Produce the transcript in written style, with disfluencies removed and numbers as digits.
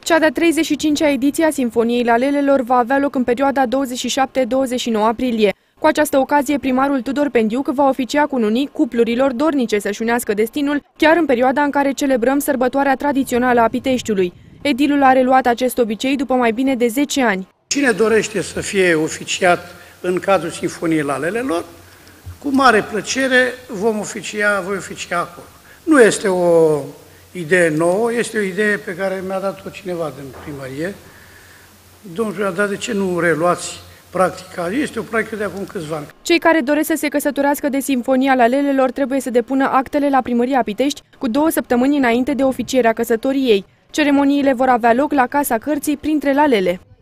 Cea de-a 35-a ediție a Sinfoniei Lalelelor va avea loc în perioada 27-29 aprilie. Cu această ocazie, primarul Tudor Pendiuc va oficia cununii cuplurilor dornice să-și unească destinul, chiar în perioada în care celebrăm sărbătoarea tradițională a Piteștiului. Edilul a reluat acest obicei după mai bine de 10 ani. Cine dorește să fie oficiat în cadrul Sinfoniei Lalelelor, cu mare plăcere voi oficia acolo. Nu este o idee nouă, este o idee pe care mi-a dat-o cineva din primărie. Domnul mi-a dat, de ce nu reluați practica? Este o practică de acum câțiva ani. Cei care doresc să se căsătorească de Sinfonia Lalelelor trebuie să depună actele la Primăria Pitești cu 2 săptămâni înainte de oficierea căsătoriei. Ceremoniile vor avea loc la Casa Cărții printre lalele.